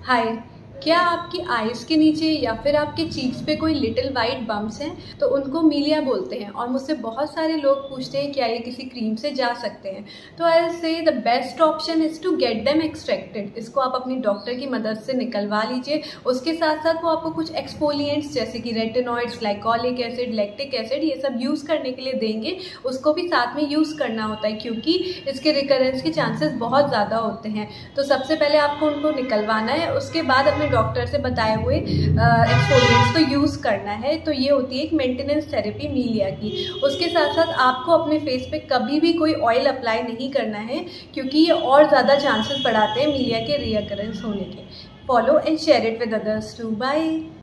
हाय, क्या आपकी आईज के नीचे या फिर आपके चीक्स पे कोई लिटिल वाइट बम्प्स हैं? तो उनको मीलिया बोलते हैं और मुझसे बहुत सारे लोग पूछते हैं क्या ये किसी क्रीम से जा सकते हैं। तो I will say the best option is to get them extracted. इसको आप अपनी डॉक्टर की मदद से निकलवा लीजिए। उसके साथ साथ वो आपको कुछ एक्सफोलिएंट्स जैसे कि retinoids, glycolic acid, lactic acid ये सब यूज़ करने के लिए देंगे। उसको भी साथ में यूज़ करना होता है क्योंकि इसके रिकरेंस के चांसेस बहुत ज़्यादा होते हैं। तो सबसे पहले आपको उनको निकलवाना है, उसके बाद अपने डॉक्टर से बताए हुए एक्सफोलिएंट्स को यूज़ करना है। तो ये होती है एक मेंटेनेंस थेरेपी मीलिया की। उसके साथ साथ आपको अपने फेस पे कभी भी कोई ऑयल अप्लाई नहीं करना है क्योंकि ये और ज़्यादा चांसेस बढ़ाते हैं मीलिया के रीअकरेंस होने के। Follow and share it with others too. Bye.